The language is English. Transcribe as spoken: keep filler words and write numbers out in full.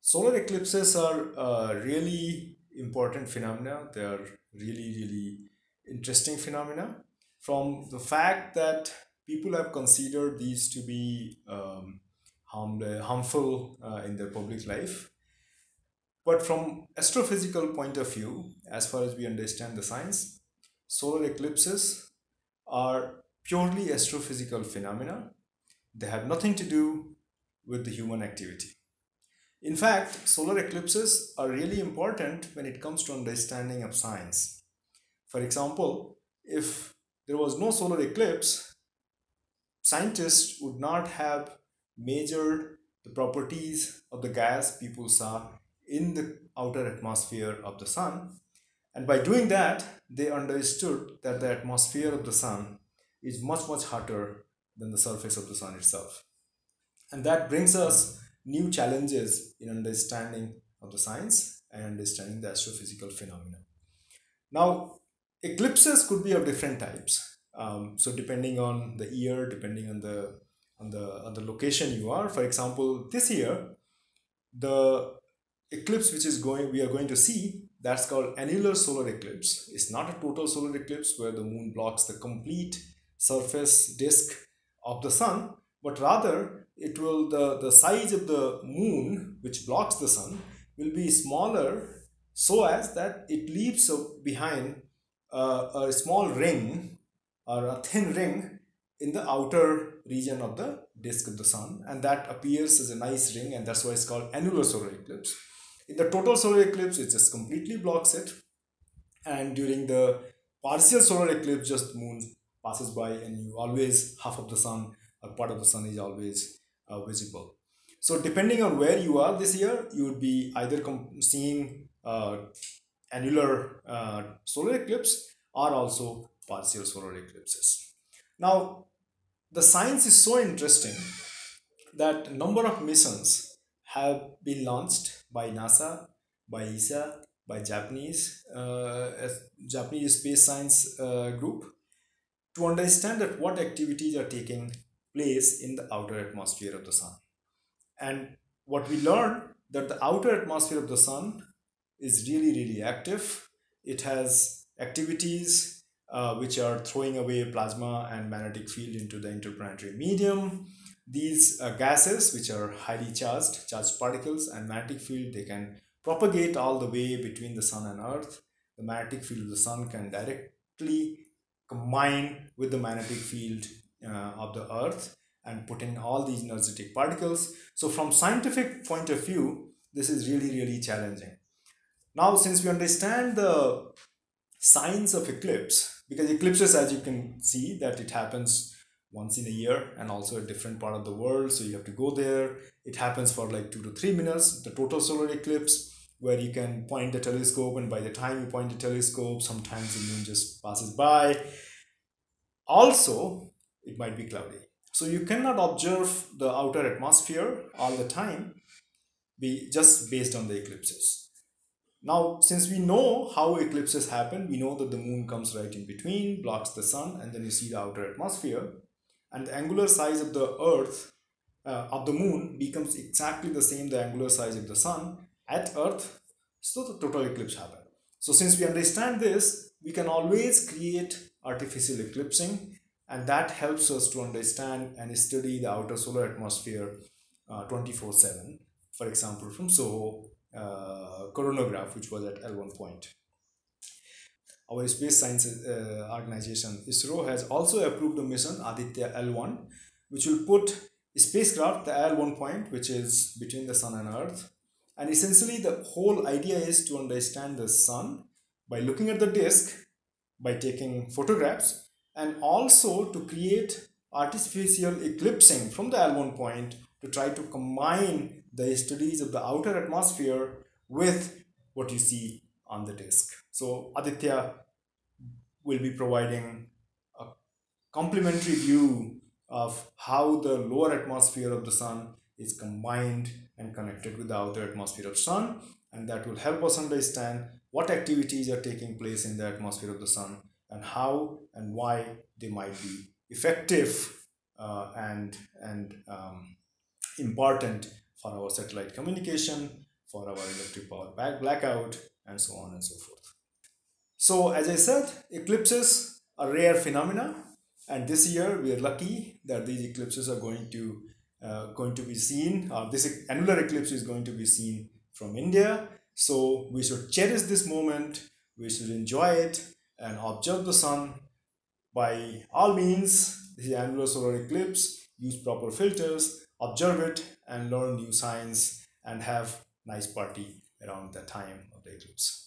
Solar eclipses are uh, really important phenomena. They are really, really interesting phenomena from the fact that people have considered these to be um, harm, uh, harmful uh, in their public life. But from astrophysical point of view, as far as we understand the science, solar eclipses are purely astrophysical phenomena. They have nothing to do with the human activity. In fact, solar eclipses are really important when it comes to understanding of science. For example, if there was no solar eclipse, scientists would not have measured the properties of the gas people saw in the outer atmosphere of the sun. And by doing that, they understood that the atmosphere of the sun is much, much hotter than the surface of the sun itself. And that brings us new challenges in understanding of the science and understanding the astrophysical phenomena. Now, eclipses could be of different types. Um, so depending on the year, depending on the on the on the location you are. For example, this year, the eclipse which is going we are going to see, that's called annular solar eclipse. It's not a total solar eclipse where the moon blocks the complete surface disk of the sun, but rather it will the the size of the moon which blocks the sun will be smaller, so as that it leaves behind uh, a small ring or a thin ring in the outer region of the disk of the sun, and that appears as a nice ring, and that's why it's called annular solar eclipse. In the total solar eclipse, it just completely blocks it, and during the partial solar eclipse, just the moon passes by, and you always half of the sun or part of the sun is always uh, visible. So depending on where you are this year, you would be either com- seeing uh, annular uh, solar eclipse or also partial solar eclipses. Now, the science is so interesting that number of missions have been launched by NASA, by E S A, by Japanese uh, Japanese Space Science uh, Group, to understand that what activities are taking place in the outer atmosphere of the sun. And what we learned, that the outer atmosphere of the sun is really, really active. It has activities uh, which are throwing away plasma and magnetic field into the interplanetary medium. These uh, gases, which are highly charged, charged particles and magnetic field, they can propagate all the way between the sun and earth. The magnetic field of the sun can directly combine with the magnetic field uh, of the earth and put in all these energetic particles. So from scientific point of view, this is really, really challenging. Now, since we understand the signs of eclipse, because eclipses, as you can see, that it happens once in a year and also a different part of the world, so you have to go there. It happens for like two to three minutes, the total solar eclipse, where you can point the telescope, and by the time you point the telescope, sometimes the moon just passes by. Also, it might be cloudy, so you cannot observe the outer atmosphere all the time, be just based on the eclipses. Now, since we know how eclipses happen, we know that the moon comes right in between, blocks the sun, and then you see the outer atmosphere. And the angular size of the earth, uh, of the moon, becomes exactly the same, the angular size of the sun at earth, so the total eclipse happens. So since we understand this, we can always create artificial eclipsing, and that helps us to understand and study the outer solar atmosphere uh, twenty-four seven. For example, from SOHO uh, coronagraph, which was at L one point. Our space science uh, organization ISRO has also approved a mission Aditya L one, which will put a spacecraft, the L one point, which is between the sun and earth. And essentially the whole idea is to understand the sun by looking at the disk, by taking photographs, and also to create artificial eclipsing from the L one point to try to combine the studies of the outer atmosphere with what you see on the disk. So Aditya will be providing a complementary view of how the lower atmosphere of the sun is combined and connected with the outer atmosphere of sun, and that will help us understand what activities are taking place in the atmosphere of the sun and how and why they might be effective uh, and and um, important for our satellite communication for our electric power back blackout, and so on and so forth. So as I said, eclipses are rare phenomena, and this year we are lucky that these eclipses are going to uh, going to be seen. Uh, this annular eclipse is going to be seen from India. So we should cherish this moment. We should enjoy it and observe the sun by all means. The annular solar eclipse. Use proper filters, observe it, and learn new science, and have nice party around the time of the eclipse.